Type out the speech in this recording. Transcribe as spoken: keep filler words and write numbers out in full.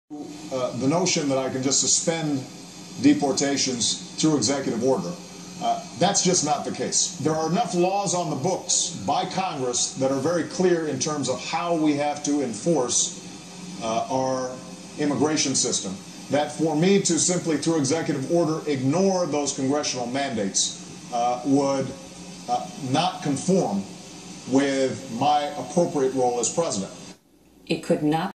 Uh, the notion that I can just suspend deportations through executive order, uh, that's just not the case. There are enough laws on the books by Congress that are very clear in terms of how we have to enforce uh, our immigration system, that for me to simply through executive order ignore those congressional mandates uh, would uh, not conform with my appropriate role as president. It could not